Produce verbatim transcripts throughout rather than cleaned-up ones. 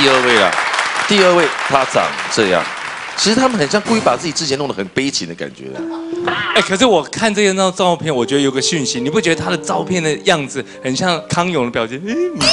第二位了，第二位他长这样。其实他们很像故意把自己之前弄得很悲情的感觉的。 哎，可是我看这张照片，我觉得有个讯息，你不觉得他的照片的样子很像康永的表情？哎，你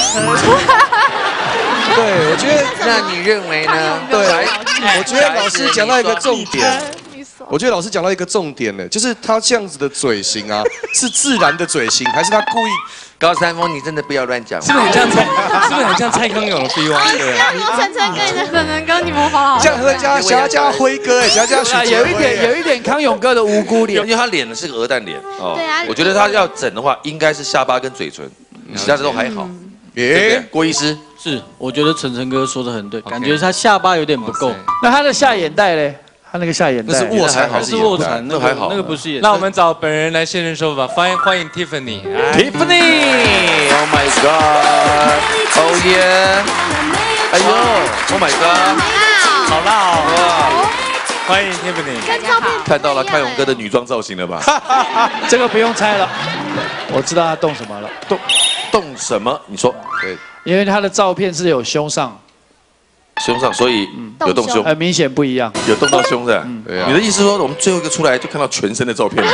对，我觉得， 那你认为呢？ 对，我觉得老师讲到一个重点。我觉得老师讲到一个重点呢，就是他这样子的嘴型啊，是自然的嘴型，还是他故意？ 高山峰，你真的不要乱讲。 是不是很像蔡？是不是很像蔡康永的 feel 啊？对啊。 晨晨哥，你的晨晨哥，你模仿好。 这样和加想要加辉哥，哎，想要加许有一点有一点康永哥的无辜脸， 因为他脸是个鹅蛋脸哦。 对啊。 我觉得他要整的话，应该是下巴跟嘴唇，其他的都还好。耶，郭医师是，我觉得晨晨哥说的很对，感觉他下巴有点不够。 那他的下眼袋嘞？他那个下眼袋那是卧蚕还是卧蚕？ 那还好， 那个不是眼。 那我们找本人来现身说法，欢迎欢迎 Tiffany。Tiffany，Oh my God，Oh yeah， 哎呦 ，Oh my God， 好辣哦！欢迎 Tiffany， 大家好。 看到了康永哥的女装造型了吧？ 这个不用猜了，我知道他动什么了。 动动什么？你说对， 因为他的照片是有胸上。 胸上，所以有动胸， 很明显不一样， 有动到胸的。你的意思是说，我们最后一个出来就看到全身的照片了？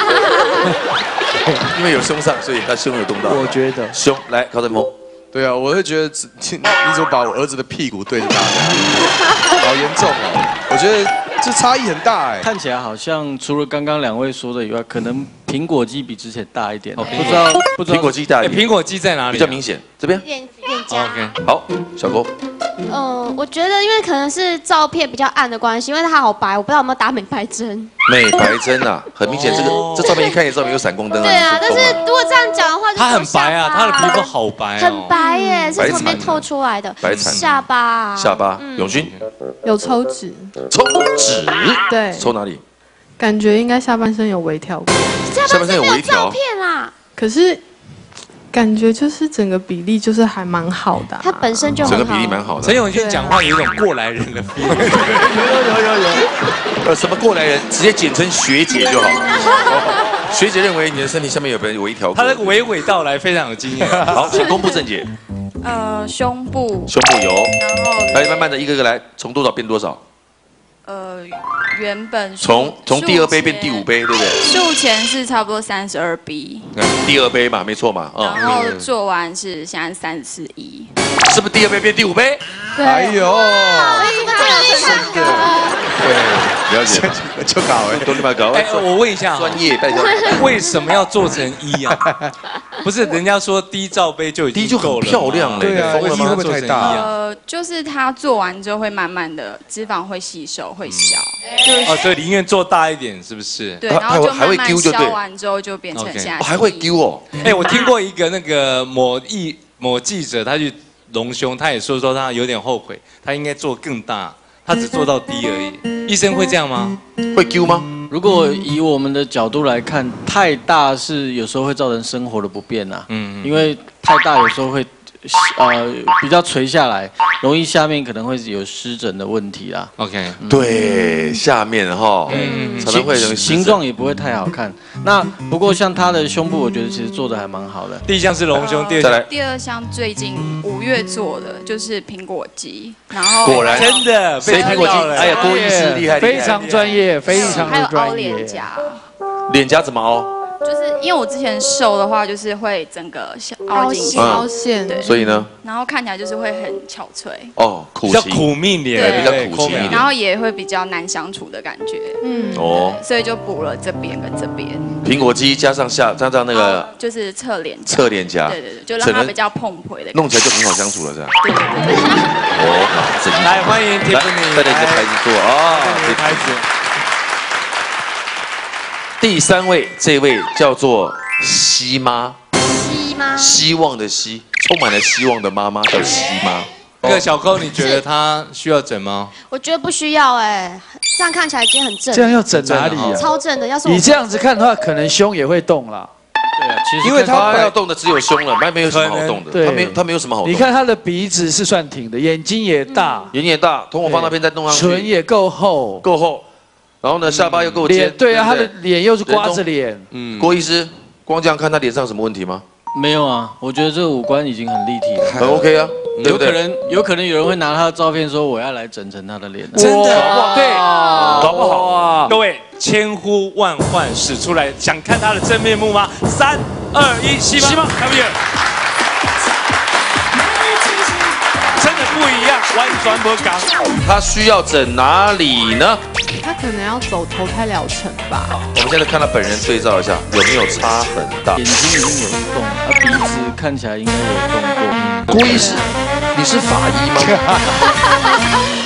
因为有胸上，所以他胸有动到。 我觉得胸来高登峰， 对啊，我会觉得你你怎么把我儿子的屁股对着他，好严重哦！我觉得这差异很大哎。 看起来好像除了刚刚两位说的以外，可能苹果肌比之前大一点。不知道不知道苹果肌大一点。 苹果肌在哪里？ 比较明显，这边。 脸脸颊。 好，小郭。 嗯，我觉得因为可能是照片比较暗的关系，因为它好白，我不知道有没有打美白针。 美白针啊，很明显，这个这照片一看也知道没有闪光灯啊。 对啊，但是如果这样讲的话， 他很白啊，他的皮肤好白， 很白耶，是从边透出来的。 白惨。 下巴。 下巴。永勋。 有抽脂。 抽脂。 对。 抽哪里？ 感觉应该下半身有微调过。 下半身有微调。照片啦。 可是。感觉就是整个比例就是还蛮好的、啊， 他本身就整个比例蛮好的。 陈永勋讲话有一种过来人的 feel， 有有有有，呃，什么过来人，直接简称学姐就好。学姐认为你的身体下面有有一条， 他那个娓娓道来非常有经验。 好，请公布正解。 呃，胸部。 胸部有。 然后。 来，慢慢的一个个来，从多少变多少？ 呃，原本从从第二杯变第五杯，对不对？ 术前是差不多三十二 B， 第二杯嘛，没错嘛， 嗯。然后做完是现在三十四 E， 是不是第二杯变第五杯？ 对。 哎呦， 好厉害！ 对，了解， 就搞哎， 都立马搞。 哎，我问一下， 专业代表， 为什么要做成一啊？不是，人家说低罩杯就已经够了， 漂亮了， 对啊，为什么会不会太大？ 呃，就是它做完之后会慢慢的脂肪会吸收，会消。 哦，所以宁愿做大一点，是不是？ 对，然后就慢慢消完之后就变成现在。 还会丢哦。 哎，我听过一个那个某艺某记者，他去隆胸，他也说说他有点后悔，他应该做更大，他只做到低而已。医生会这样吗？ 会丢吗？ 如果以我们的角度来看，太大是有时候会造成生活的不便呐。嗯，因为太大有时候会。呃，比较垂下来，容易下面可能会有湿疹的问题啦。 OK， 对，下面哈，可能会形状也不会太好看。那不过像他的胸部，我觉得其实做的还蛮好的。 第一项是隆胸，第二项第二项最近五月做的就是苹果肌，然后果然真的， 谁苹果肌？哎呀，郭医师厉害， 非常专业，非常还有专业。 凹脸颊， 脸颊怎么凹？ 就是因为我之前瘦的话，就是会整个凹进去， 凹陷， 对， 所以呢， 然后看起来就是会很憔悴， 哦，苦比较苦命脸， 对， 比较苦情一点， 然后也会比较难相处的感觉，嗯，哦，所以就补了这边跟这边， 苹果肌加上下加上那个就是侧脸颊， 侧脸颊， 对对对，就让它比较碰回的， 弄起来就很好相处了，这样， 对对对， 哦， 来欢迎 Tiffany， 带着你的牌子做啊， 这牌子。 第三位，这位叫做希妈， 希妈， 希望的希，充满了希望的妈妈叫希妈。 那个小高，你觉得她需要整吗？ 我觉得不需要哎，这样看起来今天很正。 这样要整哪里啊？ 超正的，要是你这样子看的话，可能胸也会动啦。 对啊，其实因为他要动的只有胸了，他没有什么好动的，他没他没有什么好动。 你看他的鼻子是算挺的，眼睛也大， 眼睛也大，瞳孔放那边再弄上去， 唇也够厚， 够厚。然后呢，下巴又够尖， 对啊，他的脸又是瓜子脸。 嗯，郭医师，光这样看他脸上有什么问题吗？ 没有啊，我觉得这个五官已经很立体了， 很 OK 啊。 对不对？ 有可能有可能有人会拿他的照片说我要来整成他的脸。 真的哇，对， 搞不好。各位千呼万唤始出来，想看他的真面目吗？三二一，西吗？西吗 ？Come here。真的不一样，完全不刚。 他需要整哪里呢？ 他可能要走投胎疗程吧。 我们现在看他本人对照一下，有没有差很大？ 眼睛已经有动，啊鼻子看起来应该有动过。 郭医师，你是法医吗？